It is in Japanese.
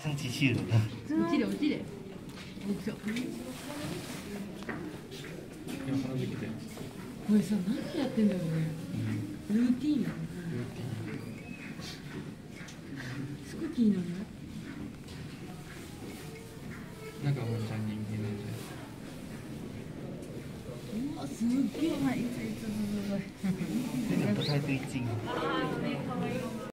真机器人的。 落ちれ落ちれ。落ちた。 今鼻できて。 これさ、何やってんだろうね。ルーティーンなの。すごい気になる。 なんかもうちゃん人気なんじうわ、すっげえ。はい、いついつ。 这个不太对劲。